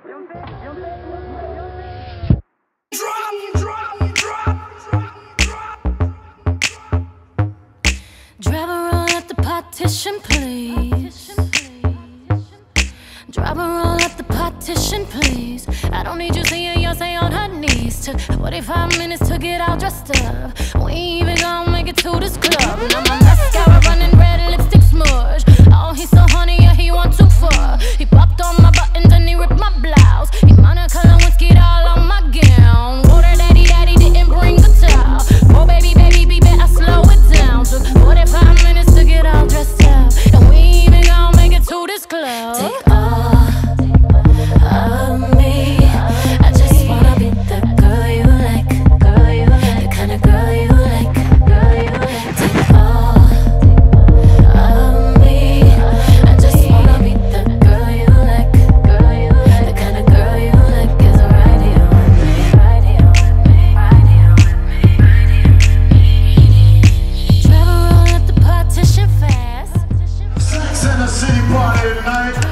Drive around at the partition, please. Drive around at the partition, please. I don't need you seeing Beyonce on her knees. Took 45 minutes to get all dressed up. We ain't even gonna make it to this club. Now my mascara running, red lipstick smudge. Oh, he's so horny, yeah, he want too far. He popped on my buttons and he ripped my blouse. He Monica whiskey all on my gown. Water daddy didn't bring the towel. Oh baby, be better slow it down. Took 45 minutes to get all dressed up, and we ain't even gonna make it to this club. Take all of me. I just wanna be the girl you like, the kind of girl you like, Take all of me. I just wanna be the girl you like, the kind of girl you like. Is right here with me, right here with me, right here with me, right here with me. Travel around at the partition fast. Sex in the city party tonight.